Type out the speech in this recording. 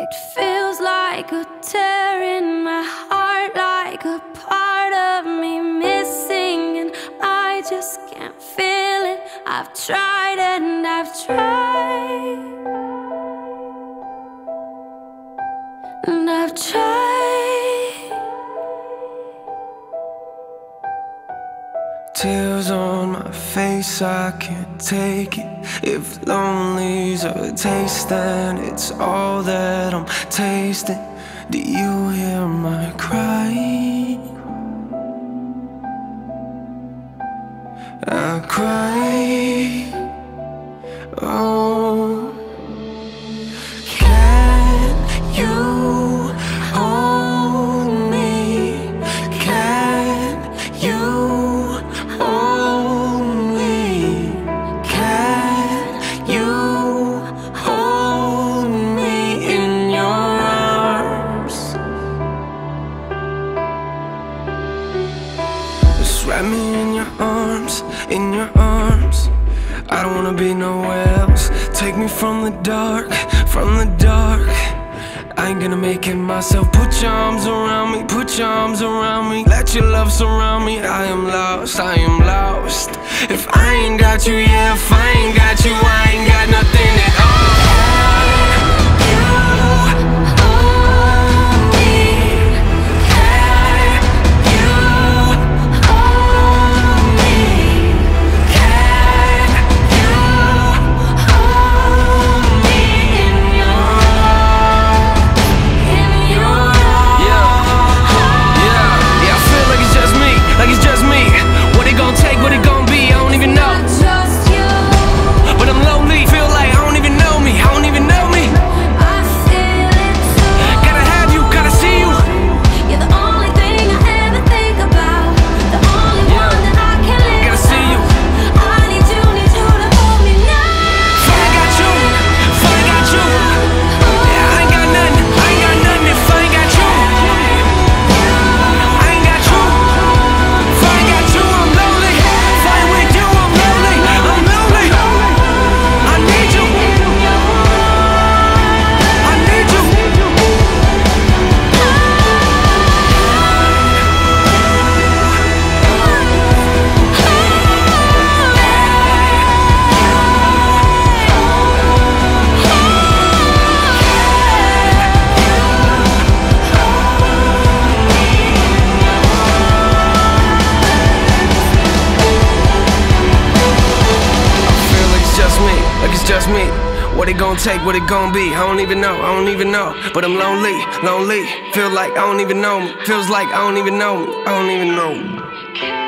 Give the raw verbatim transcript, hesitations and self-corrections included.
It feels like a tear in my heart, like a part of me missing, and I just can't feel it. I've tried and I've tried, and I've tried. Tears on my face, I can't take it. If lonely's a taste, then it's all that I'm tasting. Do you hear my cry? I cry. Oh, can you hold me? Can you hold me? Can you hold me in your arms? Just wrap me in your arms, in your arms. I don't wanna be nowhere else. Take me from the dark, from the dark. I ain't gonna make it myself. Put your arms around me, put your arms around me. Let your love surround me. I am lost, I am lost. If I ain't got you, yeah, if I ain't got you, I ain't got nothing at all. What it gon' take, what it gon' be, I don't even know, I don't even know. But I'm lonely, lonely, feel like I don't even know me. Feels like I don't even know me, I don't even know me.